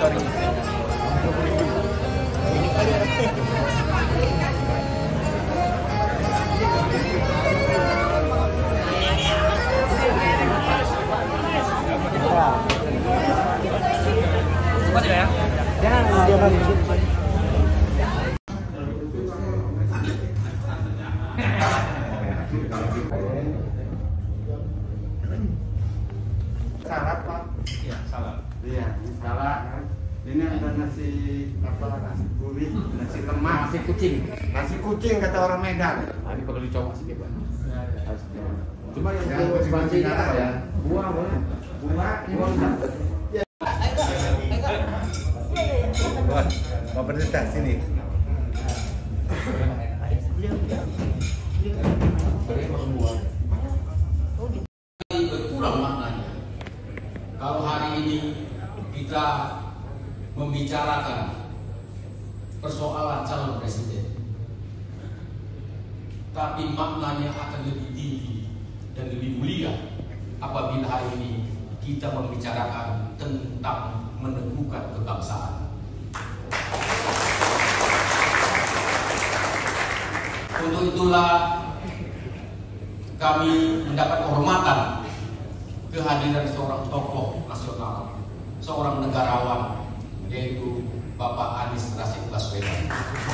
sorry. Cepat ya. Jangan salad Pak? Iya, salad. Iya, ini salad. Ini ada nasi apa? Nasi gurih, nasi lemak, nasi kucing kata orang Medan. Ini perlu dicoba sih Pak. Cuma yang kucing apa ya? Buah boleh. Buah. Buah. Mau berdetak sini. Berkurang maknanya kalau hari ini kita membicarakan persoalan calon presiden, tapi maknanya akan lebih tinggi dan lebih mulia apabila hari ini kita membicarakan tentang meneguhkan kebangsaan. Untuk itulah kami mendapat kehormatan kehadiran seorang tokoh nasional, seorang negarawan, yaitu Bapak Anies Rashid Baswedan.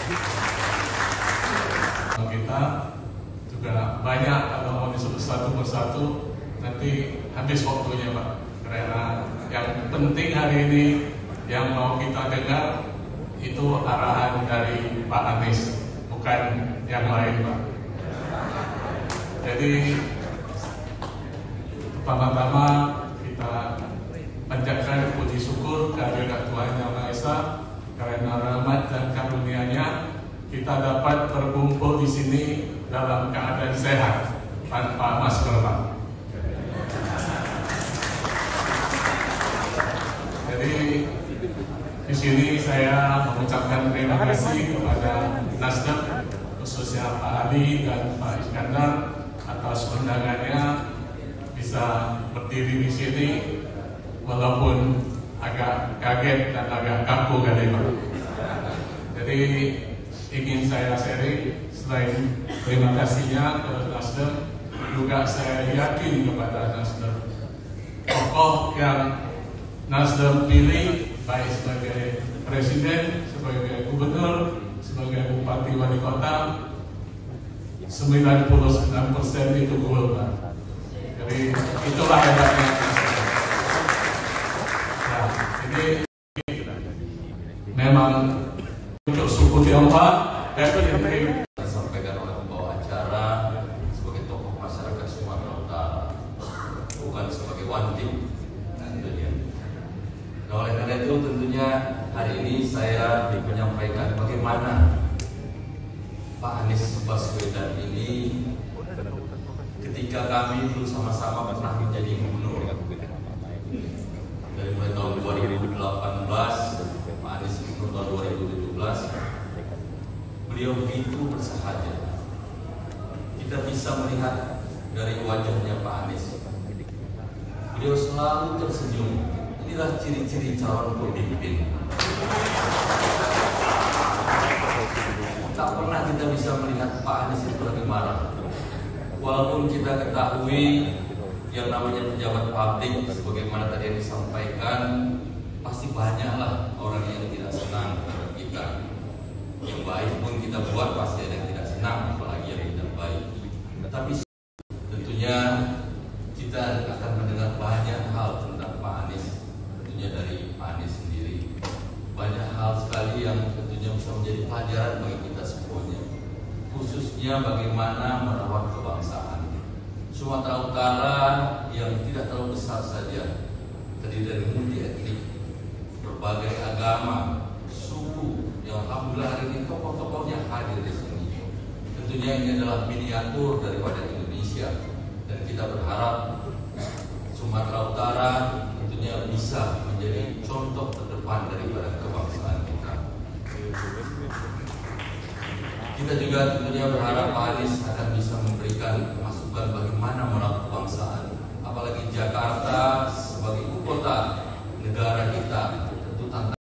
Kita juga banyak, kalau mau disebut satu persatu nanti habis waktunya Pak, karena yang penting hari ini yang mau kita dengar itu arahan dari Pak Anies, bukan yang lain Pak. Jadi pertama-tama kita panjatkan puji syukur kehadirat Tuhan Yang Maha Esa, karena rahmat dan karunia-Nya kita dapat berkumpul di sini dalam keadaan sehat tanpa masker Pak. Jadi di sini saya mengucapkan terima kasih kepada Nasdem, khususnya Pak Ali dan Pak Iskandar atas undangannya bisa berdiri di sini, walaupun agak kaget dan agak kaku kali Pak. Jadi ingin saya sharing, selain terima kasihnya ke Nasdem, juga saya yakin kepada Nasdem, tokoh yang Nasdem pilih baik sebagai presiden, sebagai gubernur, sebagai bupati wali kota, 99% itu goal Pak. Jadi itulah hebatnya. Nah, ini memang untuk suku Tionghoa Saya sampaikan oleh pembawa acara sebagai tokoh masyarakat Sumatera Utara, bukan sebagai one team. Tentunya. Nah, oleh karena itu tentunya hari ini saya menyampaikan bagaimana Pak Anies Baswedan ini ketika kami dulu sama-sama pernah menjadi gubernur dari mulai tahun 2018, Pak Anies gubernur tahun 2017, beliau begitu bersahaja. Kita bisa melihat dari wajahnya Pak Anies, beliau selalu tersenyum. Inilah ciri-ciri calon pemimpin. Tak pernah kita bisa melihat Pak Anies itu lagi marah. Walaupun kita ketahui yang namanya pejabat publik, sebagaimana tadi yang disampaikan, pasti banyaklah orang yang tidak senang terhadap kita. Yang baik pun kita buat pasti ada yang tidak senang, apalagi yang tidak baik. Tapi tentunya kita akan mendengar banyak hal tentang Pak Anies, tentunya dari Pak Anies sendiri. Banyak hal sekali yang tentunya bisa menjadi pelajaran bagi kita semuanya, khususnya bagaimana merawat kebangsaan. Sumatera Utara yang tidak terlalu besar saja, terdiri dari multi etnik, berbagai agama, suku, yang alhamdulillah hari ini tokoh-tokohnya hadir di sini. Tentunya ini adalah miniatur daripada Indonesia, dan kita berharap Sumatera Utara tentunya bisa menjadi contoh terdepan daripada kebangsaan kita. Kita juga tentunya berharap Pak Anies akan bisa memberikan masukan bagaimana merawat kebangsaan, apalagi Jakarta sebagai ibu kota negara kita. Tentu tantangan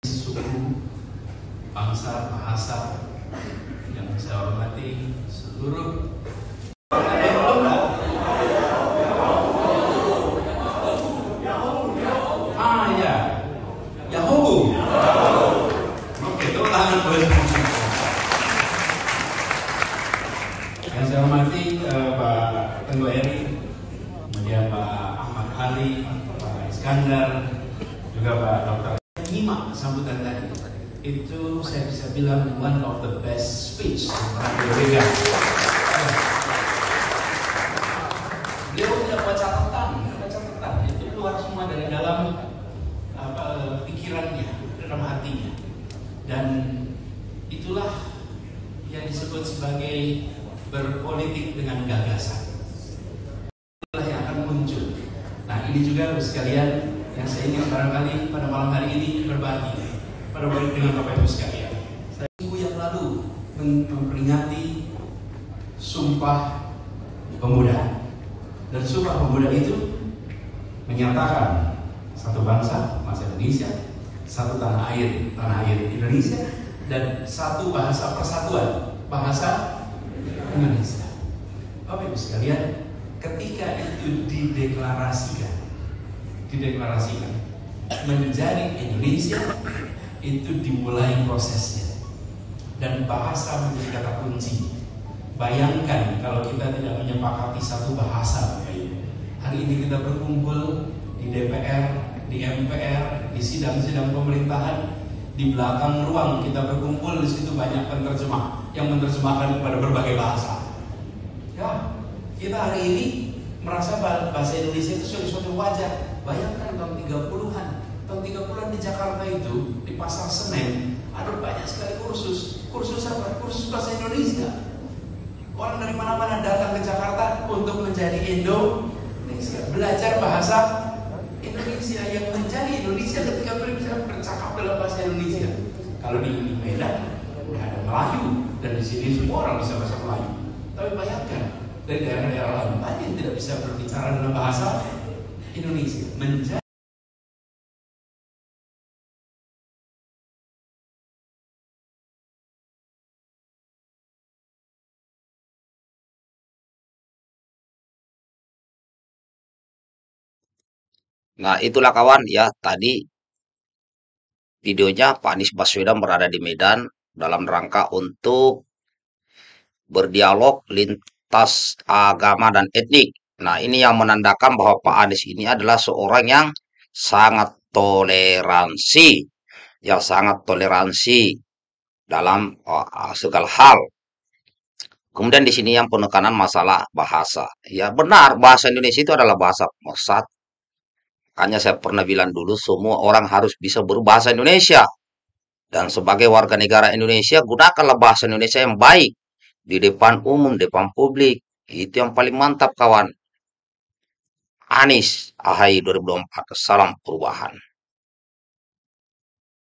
sangat berfungsi. Yang saya hormati Pak Teguh Eri, kemudian Pak Ahmad Ali, Pak Iskandar, juga Pak Dr. Nyimak sambutan tadi. Itu saya bisa bilang one of the best speech yang pernah diberikan. Beliau tidak baca catatan, itu keluar semua dari dalam pikirannya, dalam hatinya, dan itulah yang disebut sebagai berpolitik dengan gagasan. Itulah yang akan muncul. Nah, ini juga sekalian yang saya ingin barangkali pada malam hari ini berbagi dengan Bapak Ibu sekalian. Saya minggu yang lalu memperingati Sumpah Pemuda, dan Sumpah Pemuda itu menyatakan satu bangsa Indonesia, satu tanah air Indonesia, dan satu bahasa persatuan, bahasa Indonesia. Bapak Ibu sekalian, ketika itu dideklarasikan menjadi Indonesia, itu dimulai prosesnya, dan bahasa menjadi kata kunci. Bayangkan kalau kita tidak menyepakati satu bahasa. Hari ini kita berkumpul di DPR, di MPR, di sidang-sidang pemerintahan, di belakang ruang kita berkumpul, di situ banyak penerjemah yang menerjemahkan kepada berbagai bahasa. Ya, kita hari ini merasa bahasa Indonesia itu suatu wajar. Bayangkan tahun 30-an di Jakarta itu, di Pasar Senen, ada banyak sekali kursus apa? Kursus bahasa Indonesia. Orang dari mana-mana datang ke Jakarta untuk menjadi Indonesia, belajar bahasa Indonesia, yang menjadi Indonesia ketika bercakap dalam bahasa Indonesia. Kalau di Medan nggak ada Melayu, dan di sini semua orang bisa bahasa Melayu. Tapi bayangkan dari daerah-daerah lain banyak yang tidak bisa berbicara dalam bahasa Indonesia. Nah, itulah kawan ya, tadi videonya Pak Anies Baswedan berada di Medan dalam rangka untuk berdialog lintas agama dan etnik. Nah, ini yang menandakan bahwa Pak Anies ini adalah seorang yang sangat toleransi, dalam segala hal. Kemudian di sini yang penekanan masalah bahasa. Ya benar, bahasa Indonesia itu adalah bahasa pemersatu. Makanya saya pernah bilang dulu, semua orang harus bisa berbahasa Indonesia. Dan sebagai warga negara Indonesia, gunakanlah bahasa Indonesia yang baik. Di depan umum, depan publik. Itu yang paling mantap kawan. Anies, AHY 2024, salam perubahan.